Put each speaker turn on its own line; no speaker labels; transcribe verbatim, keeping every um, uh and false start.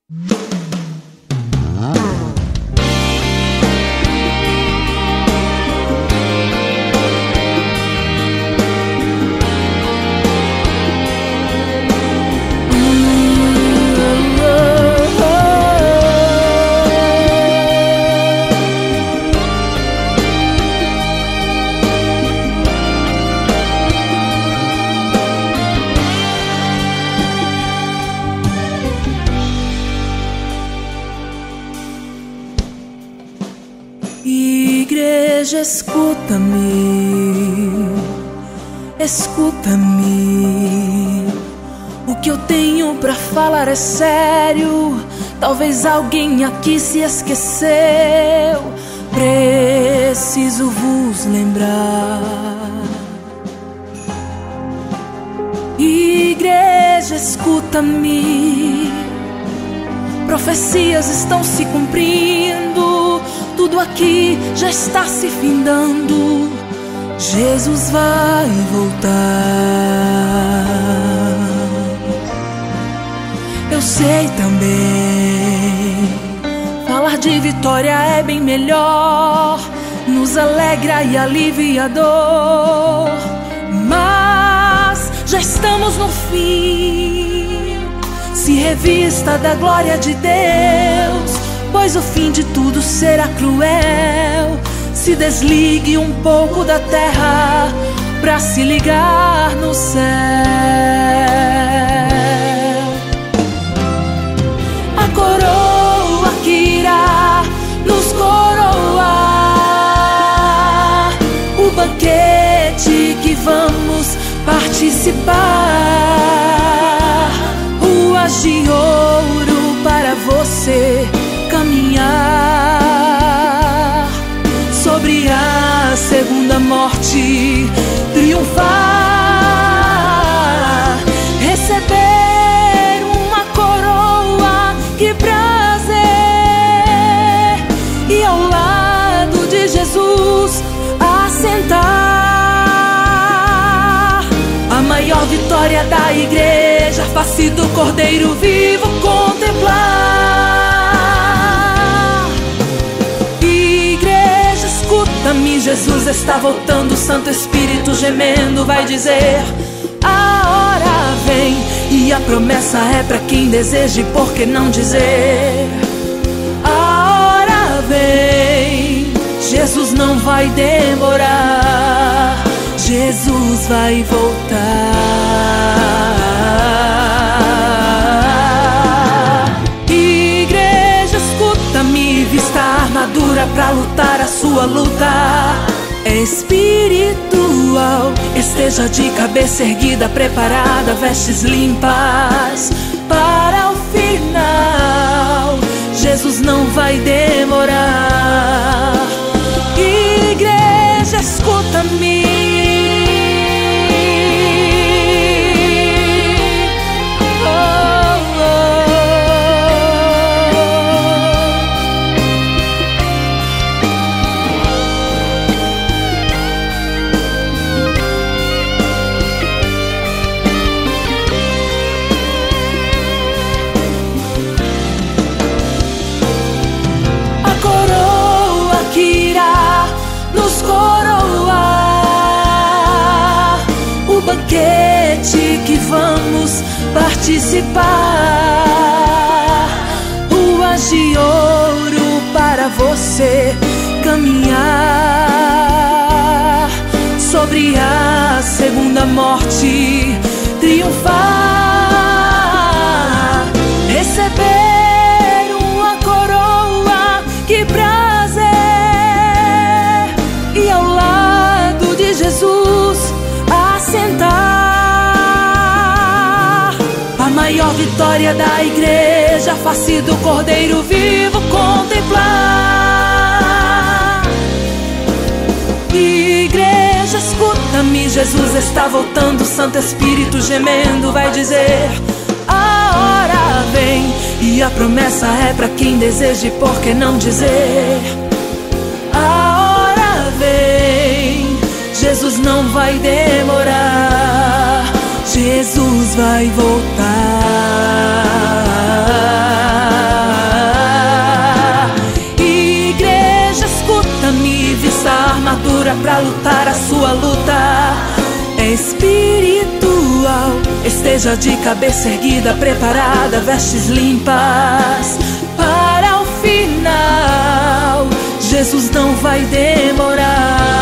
Igreja, escuta-me, escuta-me. O que eu tenho pra falar é sério. Talvez alguém aqui se esqueceu. Preciso vos lembrar. Igreja, escuta-me. Profecias estão se cumprindo. Tudo aqui já está se findando. Jesus vai voltar. Eu sei também, falar de vitória é bem melhor, nos alegra e alivia a dor. Mas já estamos no fim. Se revista da glória de Deus, pois o fim de tudo será cruel. Se desligue um pouco da terra pra se ligar no céu. A coroa que irá nos coroar, o banquete que vamos participar, ruas de ouro para você caminhar, sobre a segunda morte triunfar, receber uma coroa, que prazer, e ao lado de Jesus assentar. A maior vitória da igreja, face do Cordeiro vivo contemplar. Igreja, escuta-me, Jesus está voltando. O Santo Espírito gemendo vai dizer: a hora vem, e a promessa é pra quem deseja, e por que não dizer? A hora vem, Jesus não vai demorar, Jesus vai voltar. Igreja, escuta-me, vista a armadura pra lutar a sua luta espiritual. Esteja de cabeça erguida, preparada, vestes limpas para o final. Jesus não vai demorar. Igreja, escuta-me. Banquete que vamos participar, ruas de ouro para você caminhar, sobre a segunda morte triunfar, receber uma coroa, que prazer, e ao lado de Jesus assentar. A maior vitória da igreja, face do Cordeiro vivo contemplar. Igreja, escuta-me, Jesus está voltando. O Santo Espírito gemendo vai dizer: a hora vem, e a promessa é pra quem deseja, e por que não dizer? A hora vem, Jesus não vai demorar, Jesus vai voltar. pra lutar a sua luta é espiritual. Esteja de cabeça erguida, preparada, vestes limpas para o final. Jesus não vai demorar.